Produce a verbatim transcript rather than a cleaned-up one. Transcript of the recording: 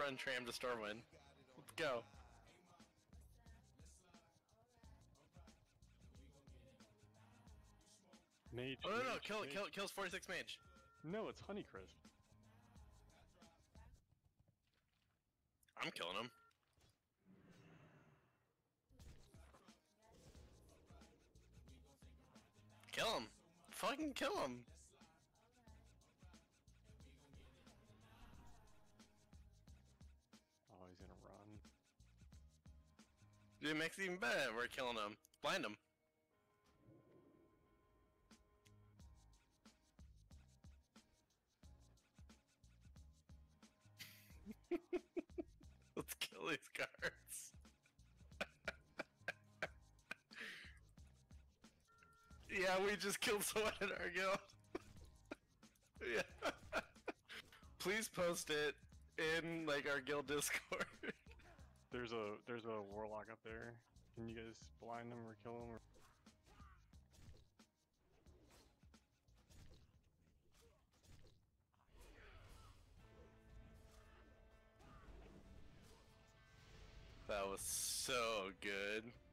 run tram to Stormwind. Let's go. Mage. Oh no no! mage, Kill mage. kill kills forty-six mage. No, it's Honeycrisp. I'm killing him. Kill him! Fucking kill him! Oh, he's gonna run. Dude, it makes it even better. We're killing him. Blind him. Let's kill these cards. Yeah, we just killed someone in our guild. Yeah. Please post it in like our guild Discord. There's a there's a warlock up there. Can you guys blind him or kill him? Or... That was so good.